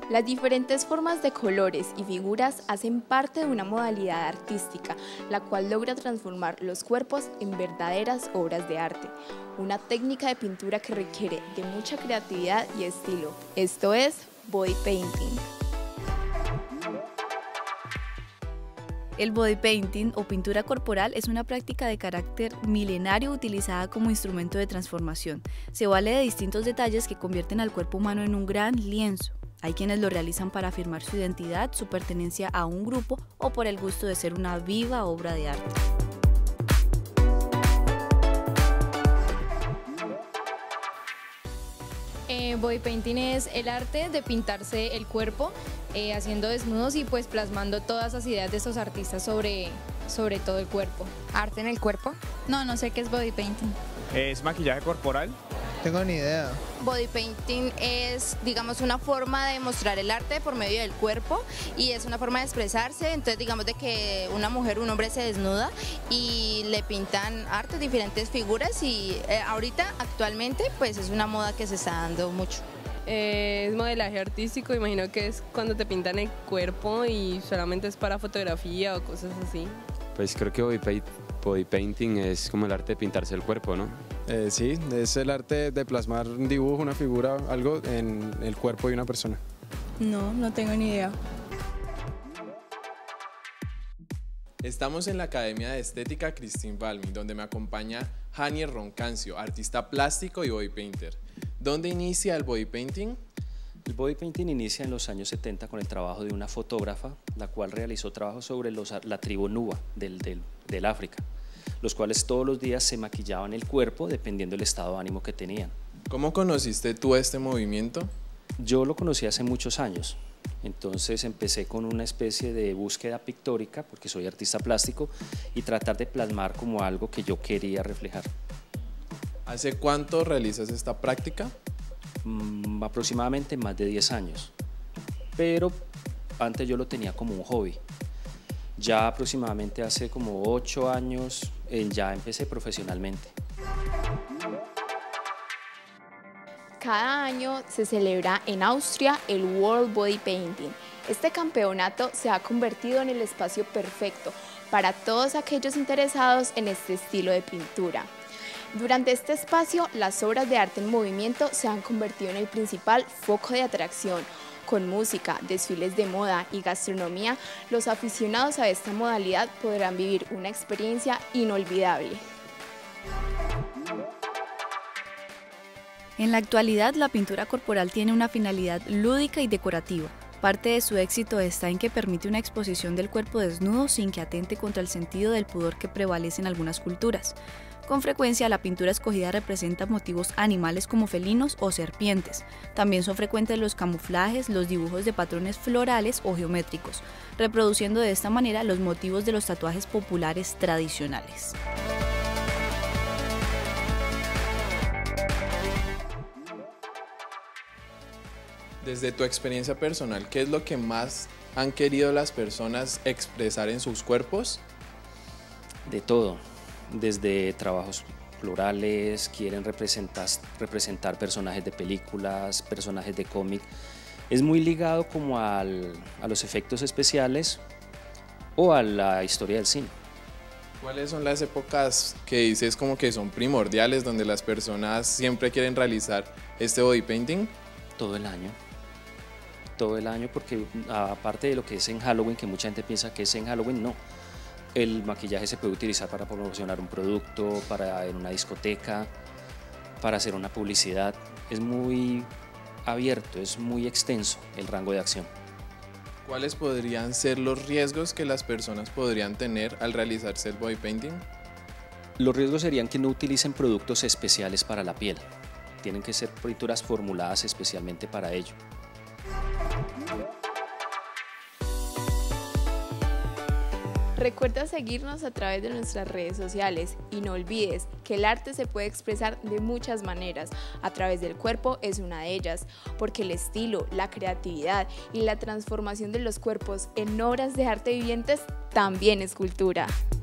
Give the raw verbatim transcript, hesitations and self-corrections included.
Las diferentes formas de colores y figuras hacen parte de una modalidad artística, la cual logra transformar los cuerpos en verdaderas obras de arte. Una técnica de pintura que requiere de mucha creatividad y estilo. Esto es body painting. El body painting o pintura corporal es una práctica de carácter milenario utilizada como instrumento de transformación. Se vale de distintos detalles que convierten al cuerpo humano en un gran lienzo. Hay quienes lo realizan para afirmar su identidad, su pertenencia a un grupo o por el gusto de ser una viva obra de arte. Eh, body painting es el arte de pintarse el cuerpo, eh, haciendo desnudos y pues plasmando todas esas ideas de esos artistas sobre, sobre todo el cuerpo. ¿Arte en el cuerpo? No, no sé qué es body painting. ¿Es maquillaje corporal? Tengo ni idea. Body painting es, digamos, una forma de mostrar el arte por medio del cuerpo y es una forma de expresarse. Entonces, digamos, de que una mujer, un hombre se desnuda y le pintan arte, diferentes figuras y eh, ahorita, actualmente, pues es una moda que se está dando mucho. Eh, es modelaje artístico, imagino que es cuando te pintan el cuerpo y solamente es para fotografía o cosas así. Pues creo que body, paint, body painting es como el arte de pintarse el cuerpo, ¿no? Eh, sí, es el arte de plasmar un dibujo, una figura, algo en el cuerpo de una persona. No, no tengo ni idea. Estamos en la Academia de Estética Christine Balmi, donde me acompaña Janier Roncancio, artista plástico y body painter. ¿Dónde inicia el body painting? El body painting inicia en los años setenta con el trabajo de una fotógrafa, la cual realizó trabajos sobre los, la tribu Nuba del, del, del África, los cuales todos los días se maquillaban el cuerpo dependiendo del estado de ánimo que tenían. ¿Cómo conociste tú este movimiento? Yo lo conocí hace muchos años, entonces empecé con una especie de búsqueda pictórica, porque soy artista plástico, y tratar de plasmar como algo que yo quería reflejar. ¿Hace cuánto realizas esta práctica? Mm, aproximadamente más de diez años, pero antes yo lo tenía como un hobby. Ya aproximadamente hace como ocho años eh, ya empecé profesionalmente. Cada año se celebra en Austria el World Body Painting. Este campeonato se ha convertido en el espacio perfecto para todos aquellos interesados en este estilo de pintura. Durante este espacio, las obras de arte en movimiento se han convertido en el principal foco de atracción. Con música, desfiles de moda y gastronomía, los aficionados a esta modalidad podrán vivir una experiencia inolvidable. En la actualidad, la pintura corporal tiene una finalidad lúdica y decorativa. Parte de su éxito está en que permite una exposición del cuerpo desnudo sin que atente contra el sentido del pudor que prevalece en algunas culturas. Con frecuencia, la pintura escogida representa motivos animales como felinos o serpientes. También son frecuentes los camuflajes, los dibujos de patrones florales o geométricos, reproduciendo de esta manera los motivos de los tatuajes populares tradicionales. Desde tu experiencia personal, ¿qué es lo que más han querido las personas expresar en sus cuerpos? De todo. Desde trabajos florales, quieren representar, representar personajes de películas, personajes de cómic. Es muy ligado como al, a los efectos especiales o a la historia del cine. ¿Cuáles son las épocas que dices como que son primordiales donde las personas siempre quieren realizar este body painting? Todo el año. Todo el año porque aparte de lo que es en Halloween, que mucha gente piensa que es en Halloween, no. El maquillaje se puede utilizar para promocionar un producto, para ir a una discoteca, para hacer una publicidad. Es muy abierto, es muy extenso el rango de acción. ¿Cuáles podrían ser los riesgos que las personas podrían tener al realizarse el body painting? Los riesgos serían que no utilicen productos especiales para la piel. Tienen que ser pinturas formuladas especialmente para ello. Recuerda seguirnos a través de nuestras redes sociales y no olvides que el arte se puede expresar de muchas maneras. A través del cuerpo es una de ellas, porque el estilo, la creatividad y la transformación de los cuerpos en obras de arte vivientes también es cultura.